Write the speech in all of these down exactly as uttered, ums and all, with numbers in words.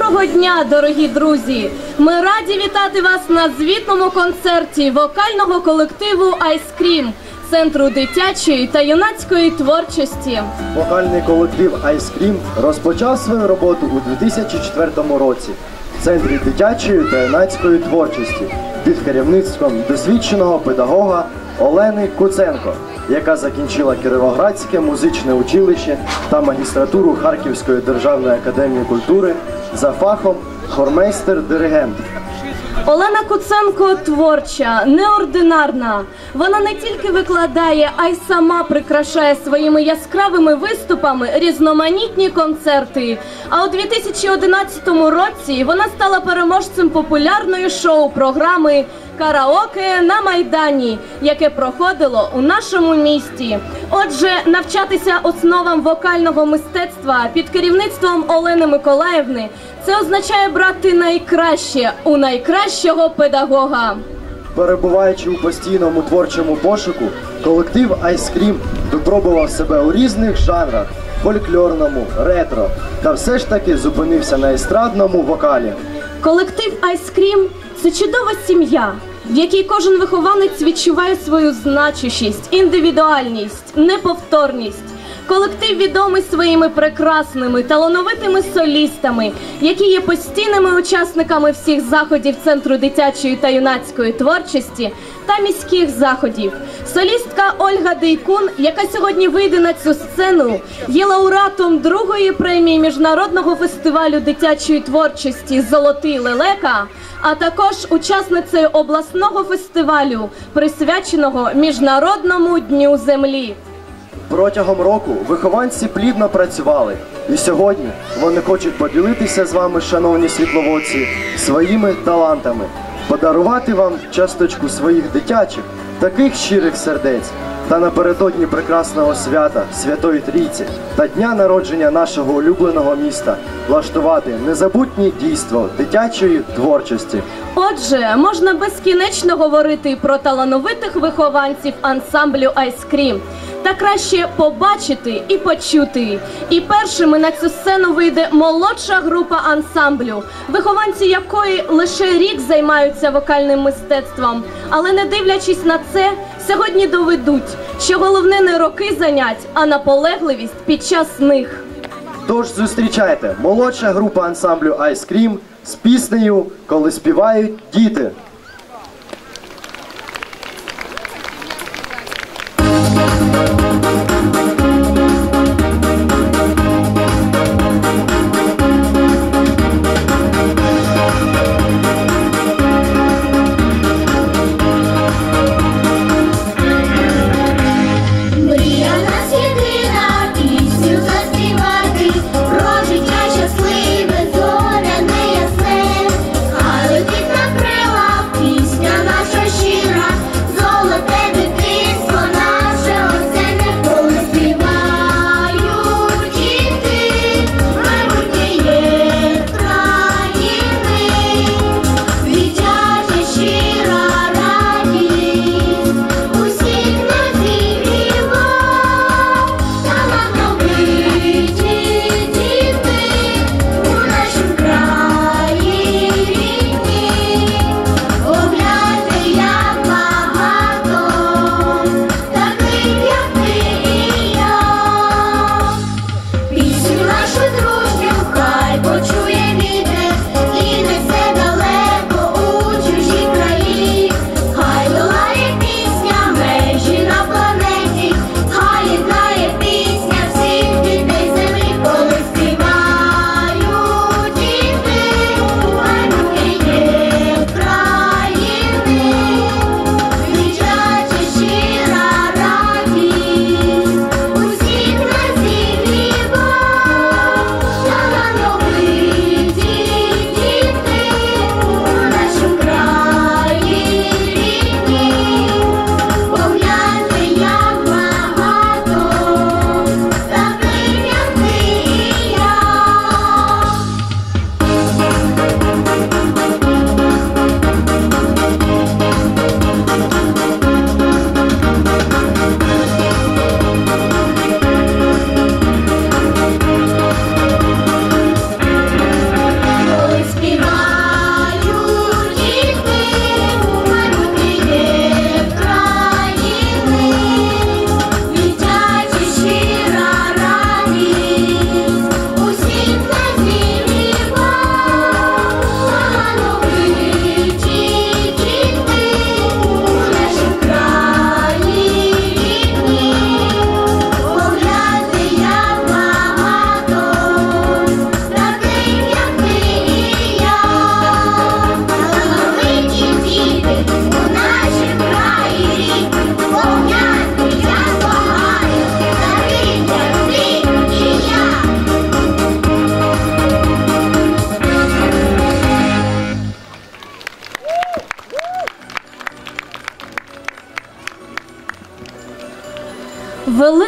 Доброго дня, дорогі друзі! Ми раді вітати вас на звітному концерті вокального колективу «Айскрім» Центру дитячої та юнацької творчості. Вокальний колектив «Айскрім» розпочав свою роботу у дві тисячі четвертому році в Центрі дитячої та юнацької творчості під керівництвом досвідченого педагога Олени Куценко, яка закінчила Кіровоградське музичне училище та магістратуру Харківської державної академії культури за фахом хормейстер-диригент. Олена Куценко творча, неординарна. Вона не тільки викладає, а й сама прикрашає своїми яскравими виступами різноманітні концерти. А у дві тисячі одинадцятому році вона стала переможцем популярної шоу-програми «Караоке на Майдані», яке проходило у нашому місті. Отже, навчатися основам вокального мистецтва під керівництвом Олени Миколаївни – це означає брати найкраще у найкращого педагога. Перебуваючи у постійному творчому пошуку, колектив «Айскрім» випробував себе у різних жанрах – фольклорному, ретро, та все ж таки зупинився на естрадному вокалі. Колектив «Айскрім» – це чудова сім'я, в якій кожен вихованець відчуває свою значущість, індивідуальність, неповторність. Колектив відомий своїми прекрасними, талановитими солістами, які є постійними учасниками всіх заходів Центру дитячої та юнацької творчості та міських заходів. Солістка Ольга Дейкун, яка сьогодні вийде на цю сцену, є лауреатом другої премії Міжнародного фестивалю дитячої творчості «Золотий лелека», а також учасницею обласного фестивалю, присвяченого Міжнародному дню землі. Протягом року вихованці плідно працювали, і сьогодні вони хочуть поділитися з вами, шановні світловодці, своїми талантами, подарувати вам часточку своїх дитячих, таких щирих сердець, та напередодні прекрасного свята Святої Трійці та дня народження нашого улюбленого міста влаштувати незабутнє дійство дитячої творчості. Отже, можна безкінечно говорити про талановитих вихованців ансамблю «Айскрім». Та краще побачити і почути. І першими на цю сцену вийде молодша група ансамблю, вихованці якої лише рік займаються вокальним мистецтвом. Але не дивлячись на це, сьогодні доведуть, що головне не роки занять, а наполегливість під час них. Тож зустрічайте молодша група ансамблю «Айскрім» з піснею «Коли співають діти». Щасливе, зоряне, ясне, хай летить на крилах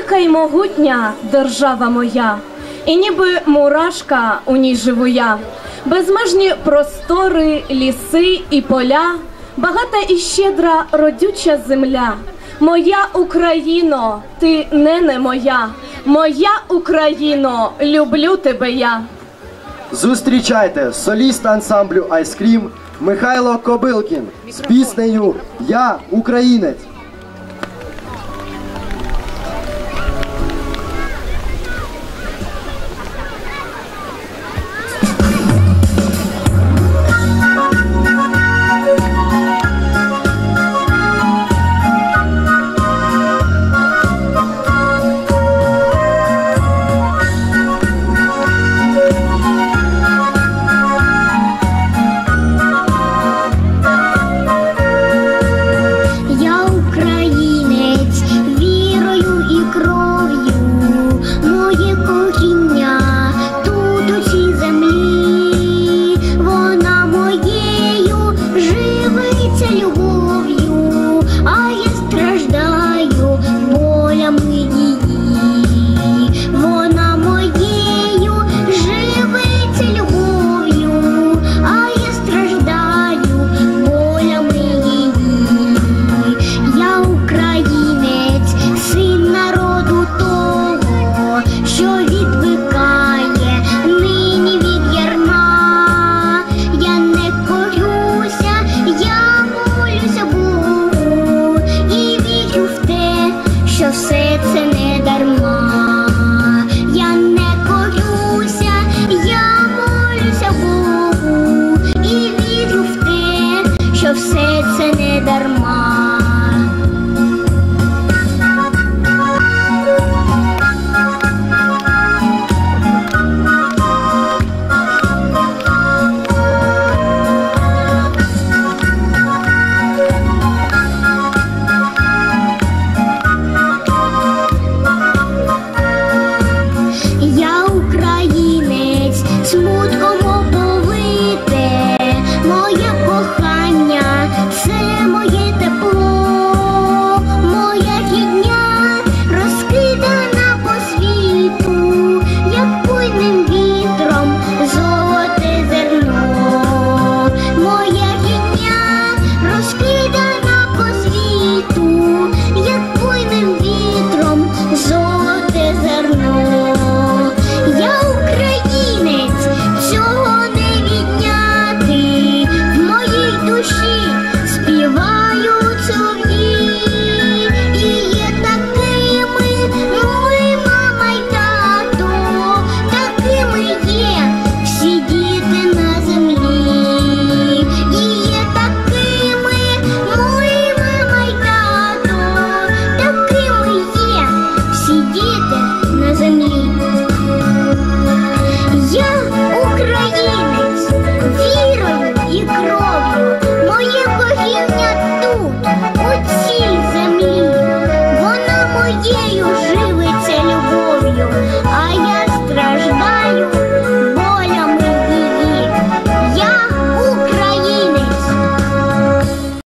велика й могутня держава моя, і ніби мурашка у ній живу я. Безмежні простори, ліси і поля, багата і щедра родюча земля. Моя Україно, ти не не моя, моя Україно, люблю тебе я. Зустрічайте соліст ансамблю Ice Cream Михайло Кобилкін з піснею «Я українець».